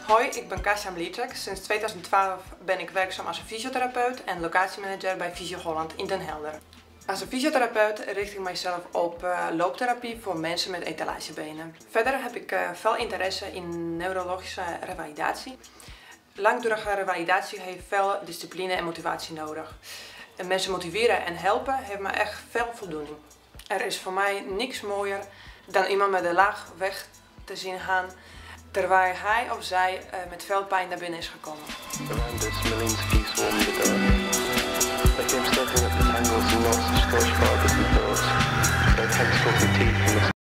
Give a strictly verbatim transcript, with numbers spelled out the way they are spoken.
Hoi, ik ben Kasia Mlietek. Sinds tweeduizend twaalf ben ik werkzaam als een fysiotherapeut en locatiemanager bij Fysio Holland in Den Helder. Als een fysiotherapeut richt ik mijzelf op uh, looptherapie voor mensen met etalagebenen. Verder heb ik uh, veel interesse in neurologische revalidatie. Langdurige revalidatie heeft veel discipline en motivatie nodig. En mensen motiveren en helpen heeft me echt veel voldoening. Er is voor mij niks mooier dan iemand met een laag weg te zien gaan terwijl hij of zij uh, met veel pijn naar binnen is gekomen. Around us, millions of geese swarmed the dark. They came stepping up the tangles and knots of Scottish fibres and thorns. Their tentacles and teeth from the